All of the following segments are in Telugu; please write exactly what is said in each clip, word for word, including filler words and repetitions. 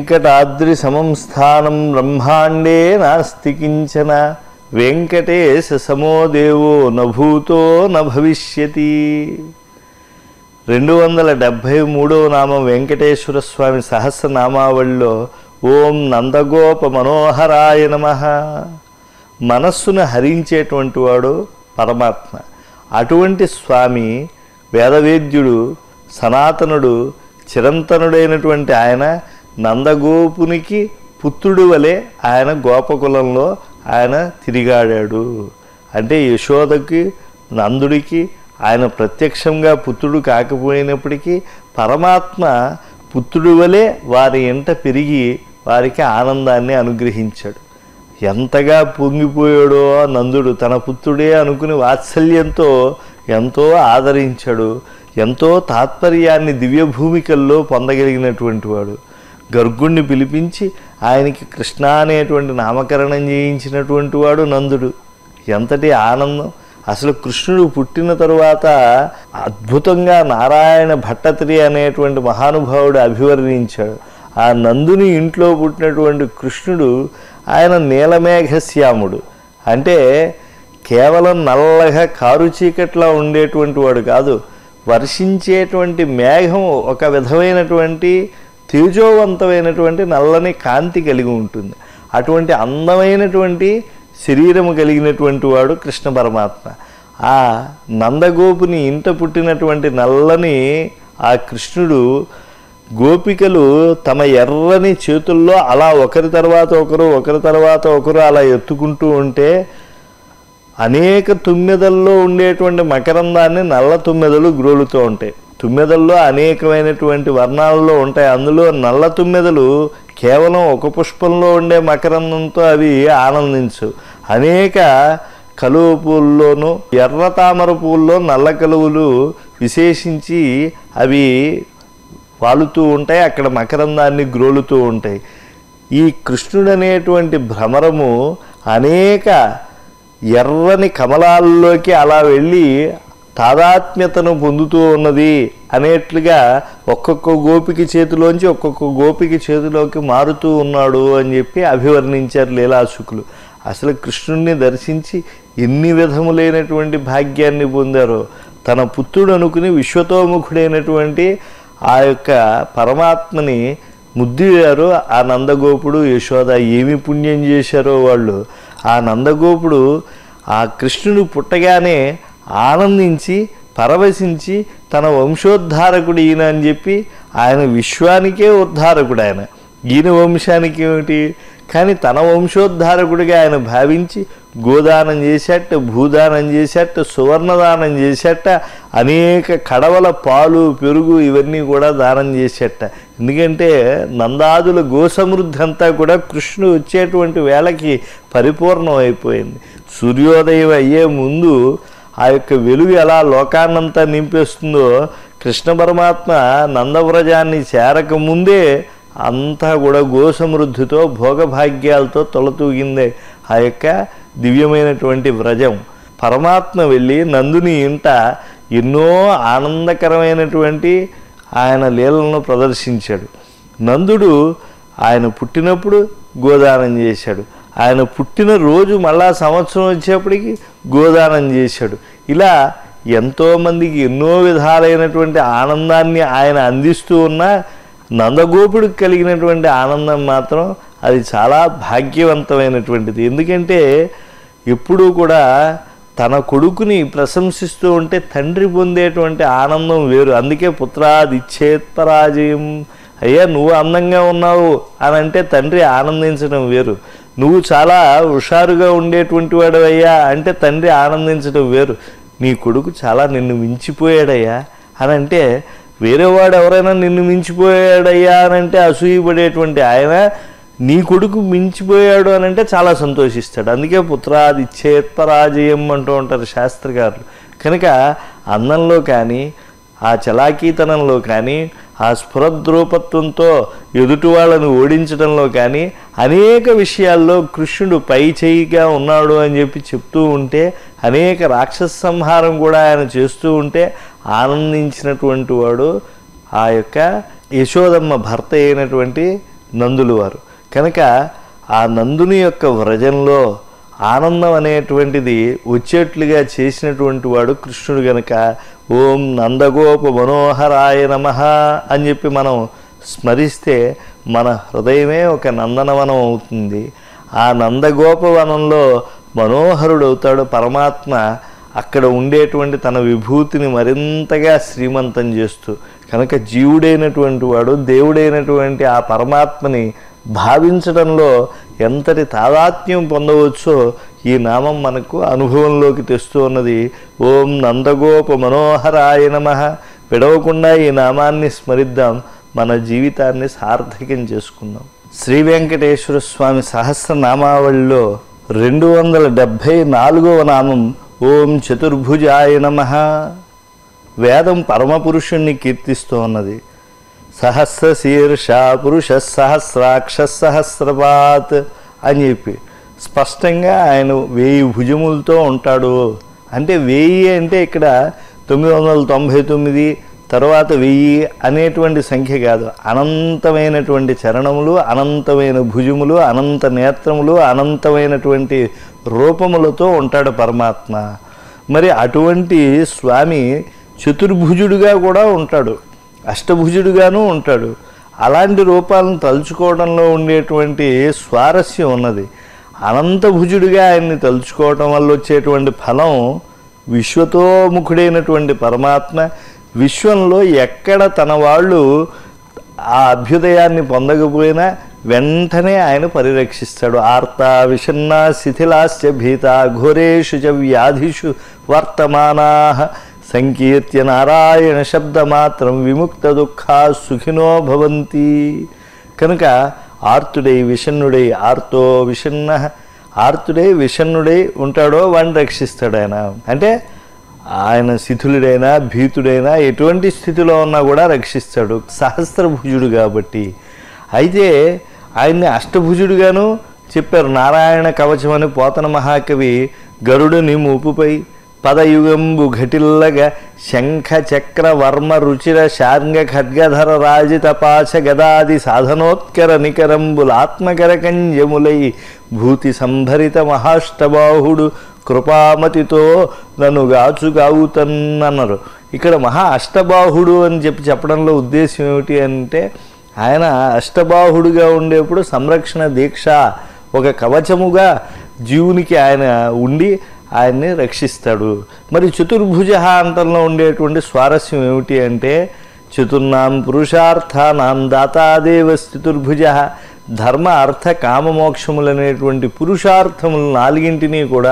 వెంకటాద్రి సమం స్థానం బ్రహ్మాండే నాస్తి కించన వెంకటేశ సమో దేవో నభూతో నభవిష్యతి. రెండు వందల డెబ్భై మూడవ నామం వెంకటేశ్వర స్వామి సహస్రనామావళిలో ఓం నందగోప మనోహరాయ నమః. మనస్సును హరించేటువంటి వాడు పరమాత్మ. అటువంటి స్వామి వేదవేద్యుడు, సనాతనుడు, చిరంతనుడైనటువంటి ఆయన నందగోపునికి పుత్రుడు వలె ఆయన గోపకులంలో ఆయన తిరిగాడాడు. అంటే యశోదకి, నందుడికి ఆయన ప్రత్యక్షంగా పుత్రుడు కాకపోయినప్పటికీ పరమాత్మ పుత్రుడు వలె వారి ఎంట పెరిగి వారికి ఆనందాన్ని అనుగ్రహించాడు. ఎంతగా పొంగిపోయాడో నందుడు, తన పుత్రుడే అనుకుని వాత్సల్యంతో ఎంతో ఆదరించాడు. ఎంతో తాత్పర్యాన్ని దివ్య భూమికల్లో పొందగలిగినటువంటి వాడు. గర్గుణ్ణి పిలిపించి ఆయనకి కృష్ణ అనేటువంటి నామకరణం చేయించినటువంటి వాడు నందుడు. ఎంతటి ఆనందం! అసలు కృష్ణుడు పుట్టిన తరువాత అద్భుతంగా నారాయణ భట్టతిరి అనేటువంటి మహానుభావుడు అభివర్ణించాడు. ఆ నందుని ఇంట్లో పుట్టినటువంటి కృష్ణుడు ఆయన నీలమేఘశ్యాముడు. అంటే కేవలం నల్లగా కారు చీకట్లా ఉండేటువంటి వాడు కాదు, వర్షించేటువంటి మేఘం ఒక విధమైనటువంటి తేజోవంతమైనటువంటి నల్లని కాంతి కలిగి ఉంటుంది. అటువంటి అందమైనటువంటి శరీరము కలిగినటువంటి వాడు కృష్ణ పరమాత్మ. ఆ నందగోపుని ఇంట పుట్టినటువంటి నల్లని ఆ కృష్ణుడు గోపికలు తమ ఎర్రని చేతుల్లో అలా ఒకరి తర్వాత ఒకరు ఒకరి తర్వాత ఒకరు అలా ఎత్తుకుంటూ ఉంటే అనేక తుమ్మెదల్లో ఉండేటువంటి మకరందాన్ని నల్ల తుమ్మెదలు గ్రోలుతూ ఉంటాయి. తుమ్మెదల్లో అనేకమైనటువంటి వర్ణాలలో ఉంటాయి. అందులో నల్ల తుమ్మెదలు కేవలం ఒక పుష్పంలో ఉండే మకరందంతో అవి ఆనందించు. అనేక కలువ పూల్లోనూ ఎర్ర తామర పూల్లో నల్ల కలువలు విశేషించి అవి వాలుతూ ఉంటాయి, అక్కడ మకరందాన్ని గ్రోలుతూ ఉంటాయి. ఈ కృష్ణుడు అనేటువంటి భ్రమరము అనేక ఎర్రని కమలాల్లోకి అలా వెళ్ళి తాదాత్మ్యతను పొందుతూ ఉన్నది అనేట్లుగా ఒక్కొక్క గోపికి చేతిలోంచి ఒక్కొక్క గోపికి చేతిలోకి మారుతూ ఉన్నాడు అని చెప్పి అభివర్ణించారు లీలాసుకులు. అసలు కృష్ణుణ్ణి దర్శించి ఎన్ని విధములైనటువంటి భాగ్యాన్ని పొందారో. తన పుత్రుడు అనుకుని విశ్వతోముఖుడైనటువంటి ఆ యొక్క పరమాత్మని ముద్దిగారు ఆ నందగోపుడు, యశోద. ఏమి పుణ్యం చేశారో వాళ్ళు. ఆ నందగోపుడు ఆ కృష్ణుడు పుట్టగానే ఆనందించి పరవశించి తన వంశోద్ధారకుడు ఈయన అని చెప్పి ఆయన విశ్వానికే ఉద్ధారకుడు. ఆయన ఈయన వంశానికి ఏమిటి కానీ తన వంశోద్ధారకుడిగా ఆయన భావించి గోదానం చేసేట, భూదానం చేసేట, సువర్ణదానం చేసేట, అనేక కడవల పాలు పెరుగు ఇవన్నీ కూడా దానం చేసేట. ఎందుకంటే నందాదుల గోసమృద్ధి అంతా కూడా కృష్ణుడు వచ్చేటువంటి వేళకి పరిపూర్ణం అయిపోయింది. సూర్యోదయం అయ్యే ముందు ఆ యొక్క వెలుగు ఎలా లోకాన్నంతా నింపేస్తుందో కృష్ణ పరమాత్మ నందవ్రజాన్ని చేరకముందే అంతా కూడా గోసమృద్ధితో భోగభాగ్యాలతో తొలతూగిందే ఆ యొక్క దివ్యమైనటువంటి వ్రజం. పరమాత్మ వెళ్ళి నందుని ఇంట ఎన్నో ఆనందకరమైనటువంటి ఆయన లీలలను ప్రదర్శించాడు. నందుడు ఆయన పుట్టినప్పుడు గోదానం చేశాడు, ఆయన పుట్టిన రోజు మళ్ళా సంవత్సరం వచ్చేప్పటికి గోదానం చేశాడు. ఇలా ఎంతోమందికి ఎన్నో విధాలైనటువంటి ఆనందాన్ని ఆయన అందిస్తూ ఉన్నా నందగోపుడికి కలిగినటువంటి ఆనందం మాత్రం అది చాలా భాగ్యవంతమైనటువంటిది. ఎందుకంటే ఎప్పుడూ కూడా తన కొడుకుని ప్రశంసిస్తూ ఉంటే తండ్రి పొందేటువంటి ఆనందం వేరు. అందుకే పుత్రాదిచ్చేత్పరాజయం. అయ్యా నువ్వు అందంగా ఉన్నావు అని అంటే తండ్రి ఆనందించడం వేరు. నువ్వు చాలా హుషారుగా ఉండేటువంటి వాడు అయ్యా అంటే తండ్రి ఆనందించడం వేరు. నీ కొడుకు చాలా నిన్ను మించిపోయాడయ్యా అని అంటే వేరేవాడు ఎవరైనా నిన్ను మించిపోయాడయ్యా అని అంటే అసూయపడేటువంటి ఆయన నీ కొడుకు మించిపోయాడు అని అంటే చాలా సంతోషిస్తాడు. అందుకే పుత్రాదిచ్చేత్పరాజయం అంటూ ఉంటారు శాస్త్రకారులు. కనుక అందంలో కానీ ఆ చలాకీతనంలో కానీ ఆ స్ఫురద్రూపత్వంతో ఎదుటి వాళ్ళను ఓడించడంలో కానీ అనేక విషయాల్లో కృష్ణుడు పై చేయిగా ఉన్నాడు అని చెప్పి చెప్తూ ఉంటే అనేక రాక్షస సంహారం కూడా ఆయన చేస్తూ ఉంటే ఆనందించినటువంటి వాడు ఆ యొక్క యశోదమ్మ భర్త అయినటువంటి నందులు వారు. కనుక ఆ నందుని యొక్క వ్రజంలో ఆనందం అనేటువంటిది వచ్చేట్లుగా చేసినటువంటి వాడు కృష్ణుడు. గనక ఓం నందగోప మనోహరాయ నమః అని చెప్పి మనం స్మరిస్తే మన హృదయమే ఒక నందనవనం అవుతుంది. ఆ నందగోపవనంలో మనోహరుడవుతాడు పరమాత్మ. అక్కడ ఉండేటువంటి తన విభూతిని మరింతగా శ్రీమంతం చేస్తూ. కనుక జీవుడైనటువంటి వాడు దేవుడైనటువంటి ఆ పరమాత్మని భావించడంలో ఎంతటి తాదాత్మ్యం పొందవచ్చో ఈ నామం మనకు అనుభవంలోకి తెస్తూ ఉన్నది. ఓం నందగోప మనోహరాయ నమః. విడవకుండా ఈ నామాన్ని స్మరిద్దాం, మన జీవితాన్ని సార్థకం చేసుకుందాం. శ్రీ వెంకటేశ్వర స్వామి సహస్రనామావళిలో రెండు వందల డెబ్భై నాలుగవ నామం ఓం చతుర్భుజాయ నమః. వేదం పరమపురుషుణ్ణి కీర్తిస్తూ ఉన్నది. సహస్ర శీర్ష పురుష సహస్రాక్ష సహస్రపాత్ అని చెప్పి స్పష్టంగా ఆయన వెయ్యి భుజములతో ఉంటాడు. అంటే వెయ్యి అంటే ఇక్కడ తొమ్మిది వందల తొంభై తొమ్మిది తర్వాత వెయ్యి అనేటువంటి సంఖ్య కాదు. అనంతమైనటువంటి చరణములు, అనంతమైన భుజములు, అనంత నేత్రములు, అనంతమైనటువంటి రూపములతో ఉంటాడు పరమాత్మ. మరి అటువంటి స్వామి చతుర్భుజుడుగా కూడా ఉంటాడు, అష్టభుజుడుగాను ఉంటాడు. అలాంటి రూపాలను తలుచుకోవడంలో ఉండేటువంటి స్వారస్యం ఉన్నది. అనంతభుజుడిగా ఆయన్ని తలుచుకోవటం వల్ల వచ్చేటువంటి ఫలం విశ్వతోముఖుడైనటువంటి పరమాత్మ విశ్వంలో ఎక్కడ తన వాళ్ళు ఆ అభ్యుదయాన్ని పొందకపోయినా వెంటనే ఆయన పరిరక్షిస్తాడు. ఆర్తా విషన్నా శిథిలాశ్చ భీతా ఘోరేషు చ వ్యాధిషు వర్తమానా సంకీర్త్య నారాయణ శబ్దమాత్రం విముక్త దుఃఖా సుఖినో భవంతి. కనుక ఆర్తుడై విషన్నుడై ఆర్తో విషన్న ఆర్తుడై విషన్నుడై ఉంటాడో వాడిని రక్షిస్తాడు ఆయన. అంటే ఆయన శిథిలుడైనా భీతుడైనా ఎటువంటి స్థితిలో ఉన్నా కూడా రక్షిస్తాడు, సహస్రభుజుడు కాబట్టి. అయితే ఆయన్ని అష్టభుజుడుగాను చెప్పారు. నారాయణ కవచం అని పోతన మహాకవి గరుడుని మూపుపై పదయుగంబు ఘటిల్లగ శంఖ చక్ర వర్మ రుచిర శార్ంగ ఖడ్గధర రాజిత పాశ గదాది సాధనోత్కర నికరంబులాత్మకర కంజములై భూతి సంభరిత మహాష్టబాహుడు కృపామతితో నన్ను గాచుగావుతన్నన్నారు. ఇక్కడ మహా అష్టబాహుడు అని చెప్పి చెప్పడంలో ఉద్దేశం ఏమిటి అంటే ఆయన అష్టబాహుడుగా ఉండేప్పుడు సంరక్షణ దీక్ష ఒక కవచముగా జీవునికి ఆయన ఉండి ఆయన్ని రక్షిస్తాడు. మరి చతుర్భుజ అంటంలో ఉండేటువంటి స్వారస్యం ఏమిటి అంటే చతుర్నాం పురుషార్థానాం దాతాదేవ చతుర్భుజ. ధర్మ అర్థ కామమోక్షములనేటువంటి పురుషార్థములు నాలుగింటిని కూడా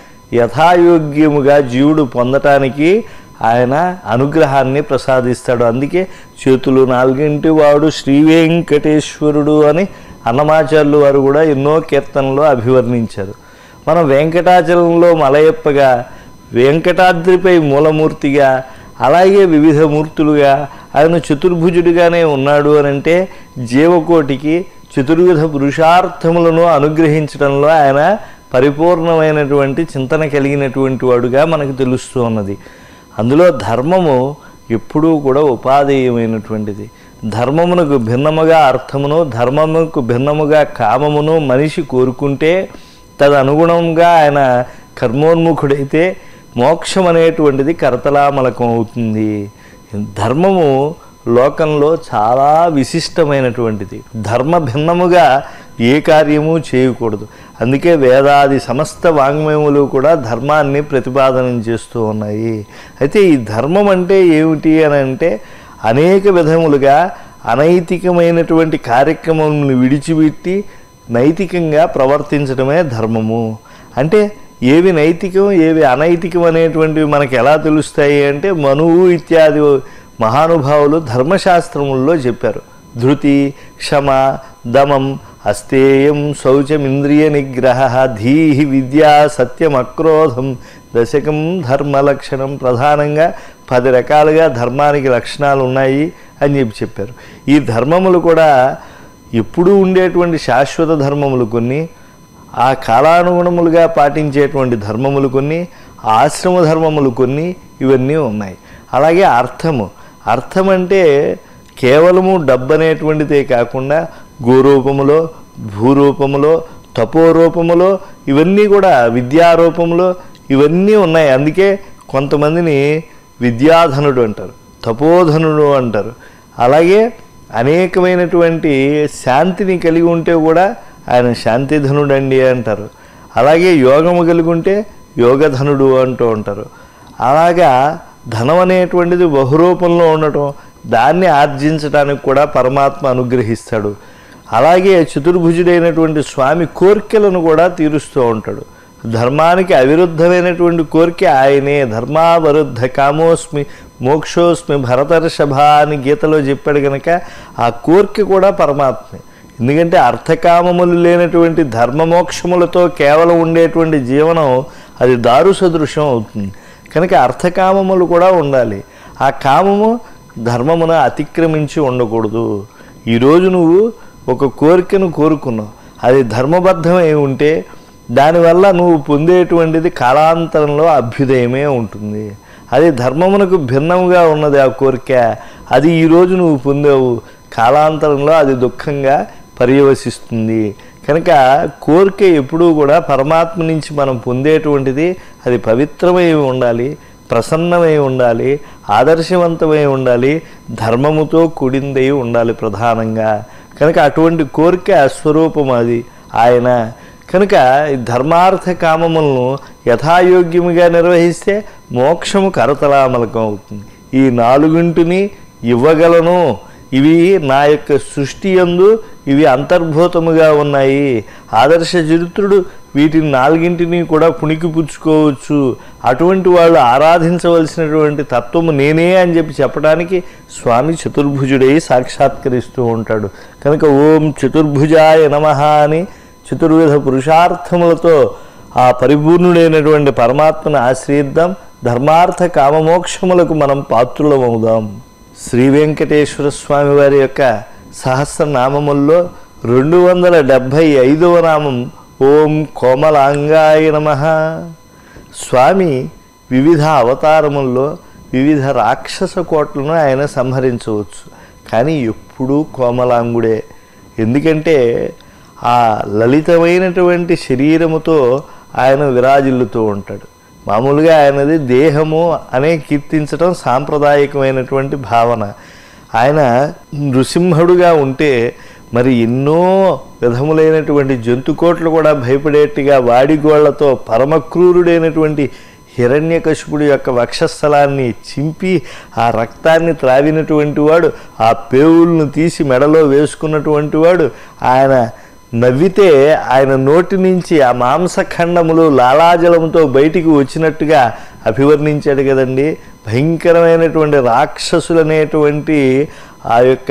యథాయోగ్యముగా జీవుడు పొందటానికి ఆయన అనుగ్రహాన్ని ప్రసాదిస్తాడు. అందుకే చేతులు నాలుగింటి వాడు శ్రీ వెంకటేశ్వరుడు అని అన్నమాచార్యులు వారు కూడా ఎన్నో కీర్తనలో అభివర్ణించారు. మనం వెంకటాచలంలో మలయప్పగా, వెంకటాద్రిపై మూలమూర్తిగా, అలాగే వివిధ మూర్తులుగా ఆయన చతుర్భుజుడిగానే ఉన్నాడు అని అంటే జీవకోటికి చతుర్విధ పురుషార్థములను అనుగ్రహించడంలో ఆయన పరిపూర్ణమైనటువంటి చింతన కలిగినటువంటి వాడుగా మనకు తెలుస్తూ ఉన్నది. అందులో ధర్మము ఎప్పుడూ కూడా ఉపాధేయమైనటువంటిది. ధర్మమునకు భిన్నముగా అర్థమును, ధర్మమునకు భిన్నముగా కామమును మనిషి కోరుకుంటే తదనుగుణంగా ఆయన కర్మోన్ముఖుడైతే మోక్షం అనేటువంటిది కరతలామలకం అవుతుంది. ధర్మము లోకంలో చాలా విశిష్టమైనటువంటిది. ధర్మ భిన్నముగా ఏ కార్యము చేయకూడదు. అందుకే వేదాది సమస్త వాంగ్మయములు కూడా ధర్మాన్ని ప్రతిపాదనం చేస్తూ ఉన్నాయి. అయితే ఈ ధర్మం అంటే ఏమిటి అని అంటే అనేక విధములుగా అనైతికమైనటువంటి కార్యక్రమములను విడిచిపెట్టి నైతికంగా ప్రవర్తించడమే ధర్మము. అంటే ఏవి నైతికం ఏవి అనైతికం అనేటువంటివి మనకు ఎలా తెలుస్తాయి అంటే మనువు ఇత్యాది మహానుభావులు ధర్మశాస్త్రముల్లో చెప్పారు. ధృతి, క్షమ, దమం, అస్తేయం, శౌచమింద్రియ నిగ్రహ, ధీహి, విద్యా, సత్యం, అక్రోధం, దశకం ధర్మలక్షణం. ప్రధానంగా పది రకాలుగా ధర్మానికి లక్షణాలు ఉన్నాయి అని చెప్పి చెప్పారు. ఈ ధర్మములు కూడా ఎప్పుడూ ఉండేటువంటి శాశ్వత ధర్మములు కొన్ని, ఆ కాలానుగుణములుగా పాటించేటువంటి ధర్మములు కొన్ని, ఆశ్రమ ధర్మములు కొన్ని, ఇవన్నీ ఉన్నాయి. అలాగే అర్థము. అర్థం అంటే కేవలము డబ్బు అనేటువంటిదే కాకుండా గోరూపములో, భూరూపములో, తపోరూపములో, ఇవన్నీ కూడా విద్యారూపంలో ఇవన్నీ ఉన్నాయి. అందుకే కొంతమందిని విద్యాధనుడు అంటారు, తపోధనుడు అంటారు. అలాగే అనేకమైనటువంటి శాంతిని కలిగి ఉంటే కూడా ఆయన శాంతిధనుడు అండి అంటారు. అలాగే యోగము కలిగి ఉంటే యోగధనుడు అంటూ ఉంటారు. అలాగా ధనం అనేటువంటిది బహురూపంలో ఉండటం, దాన్ని ఆర్జించడానికి కూడా పరమాత్మ అనుగ్రహిస్తాడు. అలాగే చతుర్భుజుడైనటువంటి స్వామి కోరికలను కూడా తీరుస్తూ ఉంటాడు. ధర్మానికి అవిరుద్ధమైనటువంటి కోరిక ఆయనే. ధర్మావరుద్ధ కామోస్మి మోక్షోస్మి భరతర్షభ అని గీతలో చెప్పాడు కనుక ఆ కోరిక కూడా పరమాత్మే. ఎందుకంటే అర్థకామములు లేనటువంటి ధర్మమోక్షములతో కేవలం ఉండేటువంటి జీవనం అది దారు సదృశం అవుతుంది. కనుక అర్థకామములు కూడా ఉండాలి. ఆ కామము ధర్మమును అతిక్రమించి ఉండకూడదు. ఈరోజు నువ్వు ఒక కోరికను కోరుకున్నావు, అది ధర్మబద్ధమై ఉంటే దానివల్ల నువ్వు పొందేటువంటిది కాలాంతరంలో అభ్యుదయమే ఉంటుంది. అది ధర్మమునకు భిన్నముగా ఉన్నది ఆ కోరిక, అది ఈరోజు నువ్వు పొందావు, కాలాంతరంలో అది దుఃఖంగా పర్యవసిస్తుంది. కనుక కోరిక ఎప్పుడూ కూడా పరమాత్మ నుంచి మనం పొందేటువంటిది అది పవిత్రమై ఉండాలి, ప్రసన్నమై ఉండాలి, ఆదర్శవంతమై ఉండాలి, ధర్మముతో కూడిందై ఉండాలి ప్రధానంగా. కనుక అటువంటి కోరిక స్వరూపం అది ఆయన. కనుక ఈ ధర్మార్థ కామములను యథాయోగ్యముగా నిర్వహిస్తే మోక్షము కరతలామలకం అవుతుంది. ఈ నాలుగింటిని ఇవ్వగలను, ఇవి నా యొక్క సృష్టి యందు ఇవి అంతర్భూతముగా ఉన్నాయి. ఆదర్శ చరిత్రుడు వీటిని నాలుగింటిని కూడా పుణికిపుచ్చుకోవచ్చు. అటువంటి వాళ్ళు ఆరాధించవలసినటువంటి తత్వము నేనే అని చెప్పి చెప్పడానికి స్వామి చతుర్భుజుడై సాక్షాత్కరిస్తూ ఉంటాడు. కనుక ఓం చతుర్భుజాయ నమః అని చతుర్విధ పురుషార్థములతో ఆ పరిపూర్ణుడైనటువంటి పరమాత్మను ఆశ్రయిద్దాం. ధర్మార్థ కామమోక్షములకు మనం పాత్రులమవుదాం. శ్రీ వెంకటేశ్వర స్వామి వారి యొక్క సహస్రనామముల్లో రెండు వందల డెబ్భై ఐదవ నామం ఓం కోమలాంగాయ నమః. స్వామి వివిధ అవతారముల్లో వివిధ రాక్షస కోట్లను ఆయన సంహరించవచ్చు, కానీ ఎప్పుడూ కోమలాంగుడే. ఎందుకంటే ఆ లలితమైనటువంటి శరీరముతో ఆయన విరాజిల్లుతూ ఉంటాడు. మామూలుగా ఆయనది దేహము అనే కీర్తించడం సాంప్రదాయకమైనటువంటి భావన. ఆయన నృసింహుడుగా ఉంటే మరి ఎన్నో విధములైనటువంటి జంతుకోట్లు కూడా భయపడేట్టుగా వాడిగోళ్లతో పరమక్రూరుడైనటువంటి హిరణ్యకశిపుడి యొక్క వక్షస్థలాన్ని చింపి ఆ రక్తాన్ని త్రావినటువంటి వాడు, ఆ పేవులను తీసి మెడలో వేసుకున్నటువంటి వాడు, ఆయన నవ్వితే ఆయన నోటి నుంచి ఆ మాంసఖండములు లాలాజలంతో బయటికి వచ్చినట్టుగా అభివర్ణించాడు కదండి. భయంకరమైనటువంటి రాక్షసులనేటువంటి ఆ యొక్క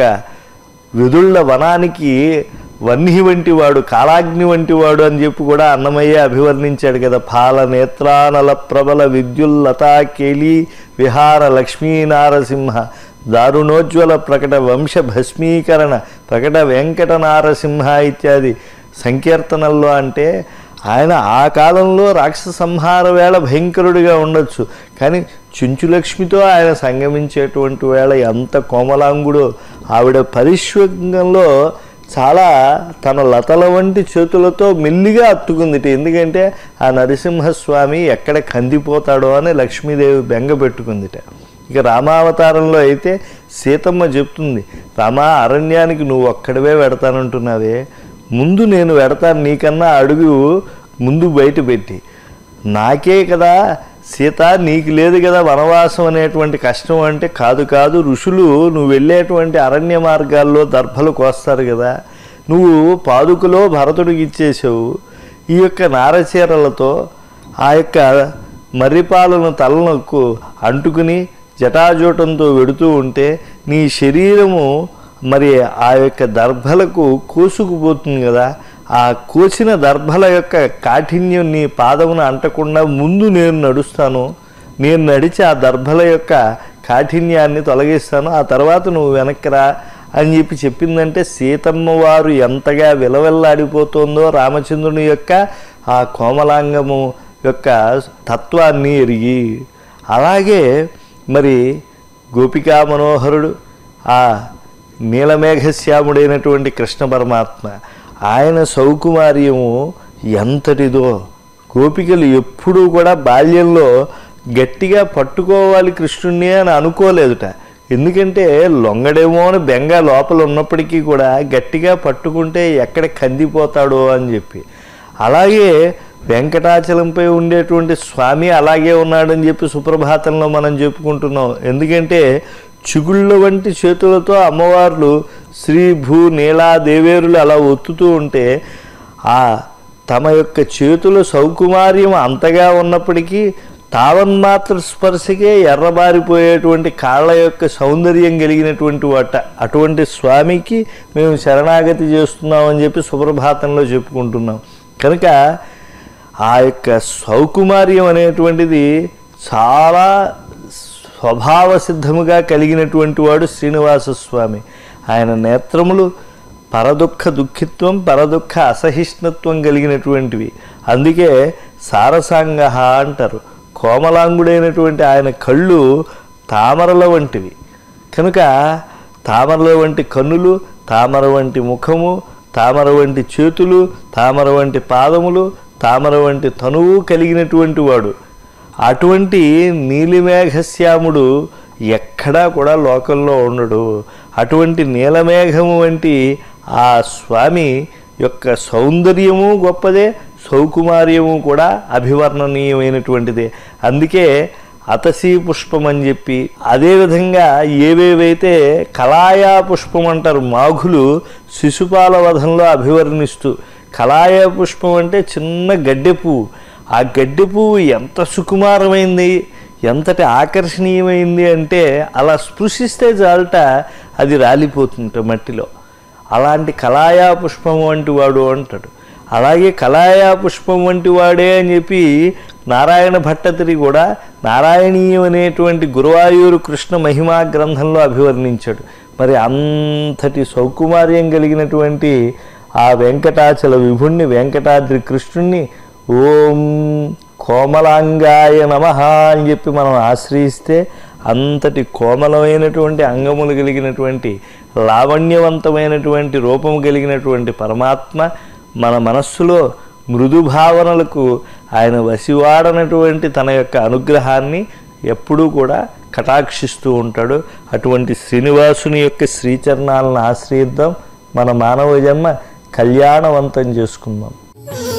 విదుళ్ళ వనానికి వన్హి వంటి వాడు, కాలాగ్ని వంటి వాడు అని చెప్పి కూడా అన్నమయ్య అభివర్ణించాడు కదా. పాల నేత్రానల ప్రబల విద్యుల్లతా కేళీ విహార లక్ష్మీనారసింహ దారుణోజ్వల ప్రకట వంశ భస్మీకరణ ప్రకట వెంకట నారసింహ ఇత్యాది సంకీర్తనల్లో. అంటే ఆయన ఆ కాలంలో రాక్షస సంహార వేళ భయంకరుడిగా ఉండొచ్చు, కానీ చుంచులక్ష్మితో ఆయన సంగమించేటువంటి వేళ ఎంత కోమలాంగుడో. ఆవిడ పరిష్వంగంలో చాలా తన లతల వంటి చేతులతో మెల్లిగా అత్తుకుందిట. ఎందుకంటే ఆ నరసింహస్వామి ఎక్కడ కందిపోతాడో అని లక్ష్మీదేవి బెంగ పెట్టుకుందిట. ఇక రామావతారంలో అయితే సీతమ్మ చెప్తుంది, రామా అరణ్యానికి నువ్వు ఒక్కడవే వెడతానంటున్నావే, ముందు నేను వెడతాను, నీకన్నా అడుగు ముందు బయట పెట్టి. నాకే కదా సీత, నీకు లేదు కదా వనవాసం అనేటువంటి కష్టం. అంటే కాదు కాదు ఋషులు నువ్వు వెళ్ళేటువంటి అరణ్య మార్గాల్లో దర్భలు కోస్తారు కదా, నువ్వు పాదుకలో భరతుడికి ఇచ్చేసావు. ఈ యొక్క నారచీరలతో ఆ యొక్క మర్రిపాలను తలనొక్కు అంటుకుని జటాజూటంతో వెడుతూ ఉంటే నీ శరీరము మరి ఆ యొక్క దర్భలకు కోసుకుపోతుంది కదా. ఆ కోసిన దర్భల యొక్క కాఠిన్యం నీ పాదమును అంటకుండా ముందు నేను నడుస్తాను, నేను నడిచి ఆ దర్భల యొక్క కాఠిన్యాన్ని తొలగిస్తాను, ఆ తర్వాత నువ్వు వెనక్కిరా అని చెప్పి చెప్పిందంటే సీతమ్మ వారు ఎంతగా విలవెల్లాడిపోతుందో రామచంద్రుని యొక్క ఆ కోమలాంగము యొక్క తత్వాన్ని ఎరిగి. అలాగే మరి గోపికా మనోహరుడు ఆ నీలమేఘశ్యాముడైనటువంటి కృష్ణ పరమాత్మ, ఆయన సౌకుమార్యము ఎంతటిదో గోపికలు ఎప్పుడూ కూడా బాల్యంలో గట్టిగా పట్టుకోవాలి కృష్ణుణ్ణి అని అనుకోలేదుట. ఎందుకంటే లొంగడేమో అని బెంగ లోపల ఉన్నప్పటికీ కూడా గట్టిగా పట్టుకుంటే ఎక్కడ కందిపోతాడో అని చెప్పి. అలాగే వెంకటాచలంపై ఉండేటువంటి స్వామి అలాగే ఉన్నాడని చెప్పి సుప్రభాతంలో మనం చెప్పుకుంటున్నాం. ఎందుకంటే చిగుళ్ళ వంటి చేతులతో అమ్మవార్లు శ్రీ భూ నీలా దేవేరులు అలా ఒత్తుతూ ఉంటే ఆ తమ యొక్క చేతుల సౌకుమార్యం అంతగా ఉన్నప్పటికీ తావన్మాత్ర స్పర్శకే ఎర్రబారిపోయేటువంటి కాళ్ళ యొక్క సౌందర్యం కలిగినటువంటి వాట అటువంటి స్వామికి మేము శరణాగతి చేస్తున్నామని చెప్పి సుప్రభాతంలో చెప్పుకుంటున్నాం. కనుక ఆ యొక్క సౌకుమార్యం అనేటువంటిది చాలా స్వభావ సిద్ధముగా కలిగినటువంటి వాడు శ్రీనివాస స్వామి. ఆయన నేత్రములు పరదుఃఖ దుఃఖిత్వం పరదుఃఖ అసహిష్ణుత్వం కలిగినటువంటివి. అందుకే సారసాంగ అంటారు. కోమలాంగుడైనటువంటి ఆయన కళ్ళు తామరల వంటివి. కనుక తామరల వంటి కన్నులు, తామర వంటి ముఖము, తామర వంటి చేతులు, తామర వంటి పాదములు, తామర వంటి తనువు కలిగినటువంటి వాడు. అటువంటి నీలిమేఘశ్యాముడు ఎక్కడా కూడా లోకంలో ఉండడు. అటువంటి నీలమేఘము వంటి ఆ స్వామి యొక్క సౌందర్యము గొప్పదే, సౌకుమార్యము కూడా అభివర్ణనీయమైనటువంటిదే. అందుకే అతసీ పుష్పం అని చెప్పి, అదేవిధంగా ఏవేవైతే కళాయా పుష్పం అంటారు మాఘులు శిశుపాల వధంలో అభివర్ణిస్తూ, కళాయా పుష్పం అంటే చిన్న గడ్డె పువ్వు. ఆ గడ్డె పువ్వు ఎంత సుకుమారమైంది, ఎంతటి ఆకర్షణీయమైంది అంటే అలా స్పృశిస్తే చాలట అది రాలిపోతుంట మట్టిలో. అలాంటి కళాయా పుష్పం వంటి వాడు అంటాడు. అలాగే కళాయా పుష్పం వంటి వాడే అని చెప్పి నారాయణ భట్టతిరి కూడా నారాయణీయం అనేటువంటి గురువాయూరు కృష్ణ మహిమా గ్రంథంలో అభివర్ణించాడు. మరి అంతటి సౌకుమార్యం కలిగినటువంటి ఆ వెంకటాచల విభుణ్ణి, వెంకటాద్రి కృష్ణుణ్ణి ఓం కోమలాంగాయ నమః అని చెప్పి మనం ఆశ్రయిస్తే అంతటి కోమలమైనటువంటి అంగములు కలిగినటువంటి లావణ్యవంతమైనటువంటి రూపము కలిగినటువంటి పరమాత్మ మన మనస్సులో మృదు భావనలకు ఆయన వసివాడనటువంటి తన యొక్క అనుగ్రహాన్ని ఎప్పుడూ కూడా కటాక్షిస్తూ ఉంటాడు. అటువంటి శ్రీనివాసుని యొక్క శ్రీచరణాలను ఆశ్రయిద్దాం. మన మానవ జన్మ కళ్యాణవంతం చేసుకుందాం.